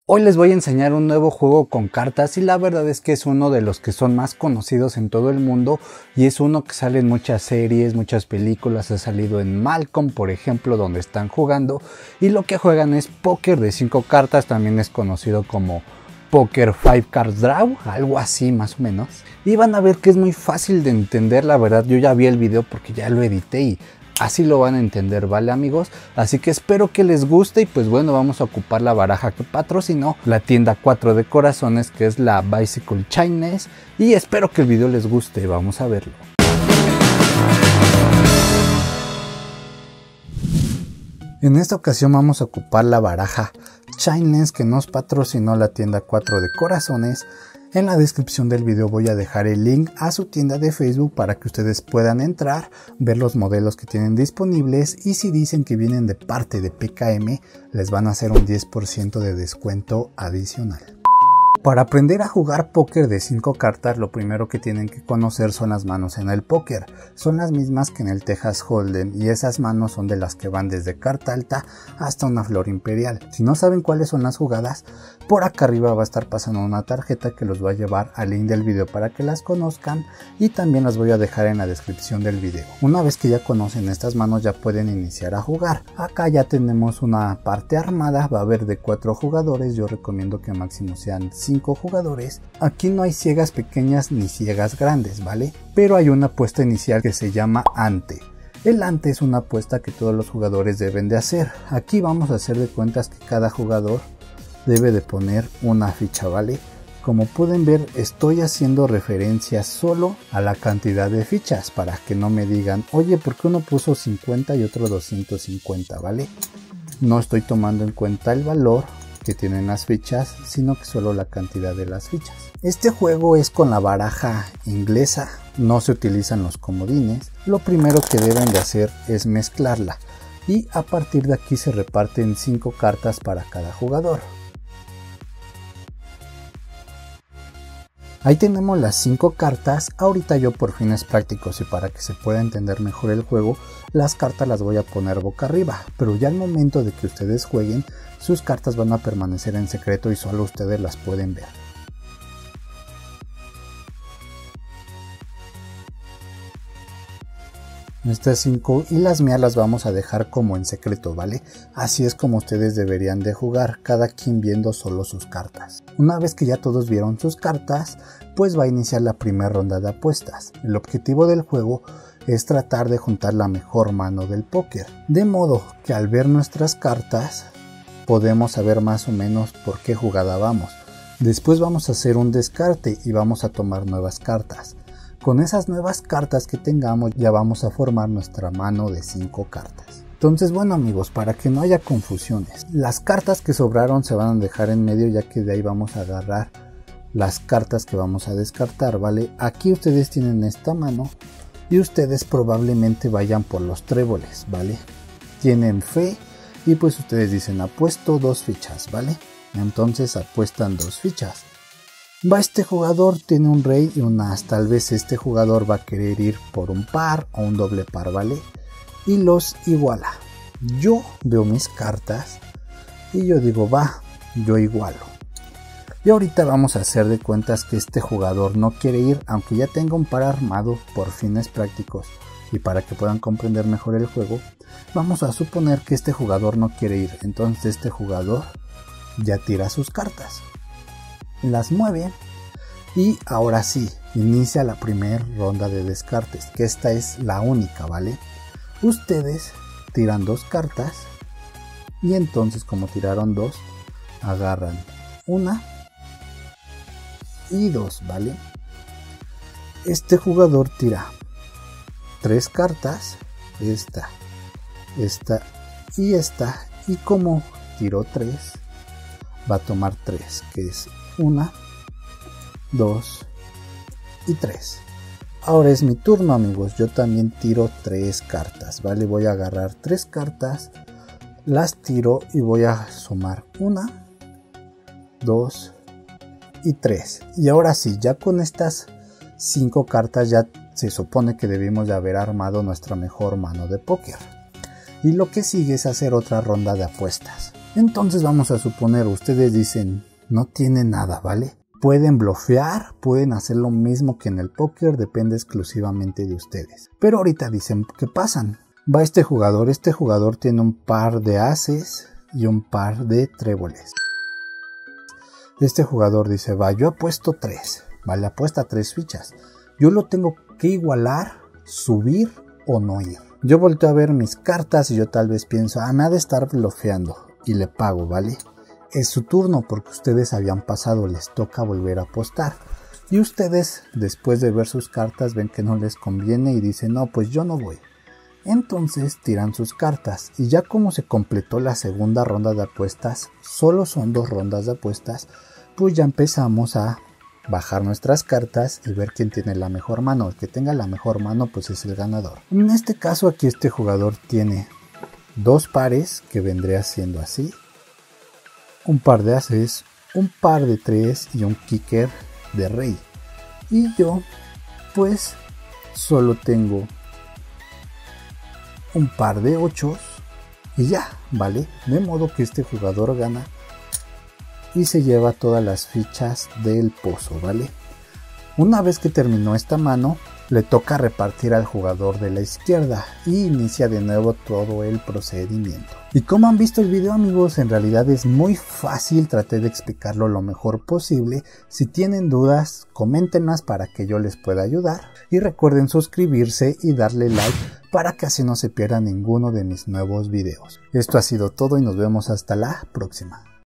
Hoy les voy a enseñar un nuevo juego con cartas y la verdad es que es uno de los que son más conocidos en todo el mundo y es uno que sale en muchas series, muchas películas, ha salido en Malcolm por ejemplo donde están jugando y lo que juegan es póker de 5 cartas, también es conocido como Poker 5 Card Draw, algo así más o menos. Y van a ver que es muy fácil de entender, la verdad yo ya vi el video porque ya lo edité y así lo van a entender, ¿vale amigos? Así que espero que les guste y pues bueno, vamos a ocupar la baraja que patrocinó la tienda 4 de corazones, que es la Bicycle Chinese, y espero que el video les guste, vamos a verlo. En esta ocasión vamos a ocupar la baraja Chinese que nos patrocinó la tienda 4 de corazones. En la descripción del video voy a dejar el link a su tienda de Facebook para que ustedes puedan entrar, ver los modelos que tienen disponibles y si dicen que vienen de parte de PKM les van a hacer un 10% de descuento adicional. Para aprender a jugar póker de 5 cartas, lo primero que tienen que conocer son las manos en el póker. Son las mismas que en el Texas Hold'em y esas manos son de las que van desde carta alta hasta una flor imperial. Si no saben cuáles son las jugadas, por acá arriba va a estar pasando una tarjeta que los va a llevar al link del video para que las conozcan y también las voy a dejar en la descripción del video. Una vez que ya conocen estas manos ya pueden iniciar a jugar. Acá ya tenemos una parte armada, va a haber de 4 jugadores, yo recomiendo que máximo sean 5 jugadores. Aquí no hay ciegas pequeñas ni ciegas grandes, ¿vale? Pero hay una apuesta inicial que se llama ante. El ante es una apuesta que todos los jugadores deben de hacer. Aquí vamos a hacer de cuentas que cada jugador debe de poner una ficha, ¿vale? Como pueden ver, estoy haciendo referencia solo a la cantidad de fichas para que no me digan, oye, ¿por qué uno puso 50 y otro 250, ¿vale? No estoy tomando en cuenta el valor que tienen las fichas, sino que solo la cantidad de las fichas. Este juego es con la baraja inglesa, no se utilizan los comodines. Lo primero que deben de hacer es mezclarla y a partir de aquí se reparten 5 cartas para cada jugador. Ahí tenemos las 5 cartas. Ahorita yo por fines prácticos y para que se pueda entender mejor el juego, las cartas las voy a poner boca arriba, pero ya al momento de que ustedes jueguen, sus cartas van a permanecer en secreto y solo ustedes las pueden ver. Estas 5 y las mías las vamos a dejar como en secreto, ¿vale? Así es como ustedes deberían de jugar, cada quien viendo solo sus cartas. Una vez que ya todos vieron sus cartas, pues va a iniciar la primera ronda de apuestas. El objetivo del juego es tratar de juntar la mejor mano del póker, de modo que al ver nuestras cartas podemos saber más o menos por qué jugada vamos. Después vamos a hacer un descarte y vamos a tomar nuevas cartas. Con esas nuevas cartas que tengamos ya vamos a formar nuestra mano de 5 cartas. Entonces bueno amigos, para que no haya confusiones, las cartas que sobraron se van a dejar en medio ya que de ahí vamos a agarrar las cartas que vamos a descartar, ¿vale? Aquí ustedes tienen esta mano y ustedes probablemente vayan por los tréboles, ¿vale? Tienen fe y pues ustedes dicen apuesto 2 fichas, ¿vale? Entonces apuestan 2 fichas. Va este jugador, tiene un rey y un as, tal vez este jugador va a querer ir por un par o un doble par, ¿vale? Y los iguala. Yo veo mis cartas y yo digo, va, yo igualo. Y ahorita vamos a hacer de cuentas que este jugador no quiere ir, aunque ya tenga un par armado por fines prácticos y para que puedan comprender mejor el juego, vamos a suponer que este jugador no quiere ir, entonces este jugador ya tira sus cartas. Las mueve y ahora sí inicia la primera ronda de descartes, que esta es la única, ¿vale? Ustedes tiran 2 cartas y entonces como tiraron 2 agarran 1 y 2, ¿vale? Este jugador tira 3 cartas, esta y esta, y como tiró 3 va a tomar 3, que es 1, 2 y 3. Ahora es mi turno amigos, yo también tiro 3 cartas, ¿vale? Voy a agarrar 3 cartas, las tiro y voy a sumar 1, 2 y 3. Y ahora sí, ya con estas 5 cartas ya se supone que debimos de haber armado nuestra mejor mano de póker. Y lo que sigue es hacer otra ronda de apuestas. Entonces vamos a suponer, ustedes dicen, no tiene nada, ¿vale? Pueden blofear, pueden hacer lo mismo que en el póker, depende exclusivamente de ustedes. Pero ahorita dicen que pasan. Va este jugador tiene un par de ases y un par de tréboles. Este jugador dice, va, yo apuesto 3, vale, apuesta 3 fichas. Yo lo tengo que igualar, subir o no ir. Yo volteo a ver mis cartas y yo tal vez pienso, me ha de estar blofeando y le pago, ¿vale? Es su turno porque ustedes habían pasado, les toca volver a apostar. Y ustedes, después de ver sus cartas, ven que no les conviene y dicen, no, pues yo no voy. Entonces tiran sus cartas y ya como se completó la segunda ronda de apuestas, solo son 2 rondas de apuestas, pues ya empezamos a bajar nuestras cartas y ver quién tiene la mejor mano. El que tenga la mejor mano pues es el ganador. En este caso aquí este jugador tiene 2 pares que vendría siendo así, un par de ases, un par de 3 y un kicker de rey. Y yo pues solo tengo un par de 8 y ya, ¿vale? De modo que este jugador gana y se lleva todas las fichas del pozo, ¿vale? Una vez que terminó esta mano, le toca repartir al jugador de la izquierda y inicia de nuevo todo el procedimiento. Y como han visto el video, amigos, en realidad es muy fácil, traté de explicarlo lo mejor posible. Si tienen dudas, coméntenlas para que yo les pueda ayudar. Y recuerden suscribirse y darle like para que así no se pierdan ninguno de mis nuevos videos. Esto ha sido todo y nos vemos hasta la próxima.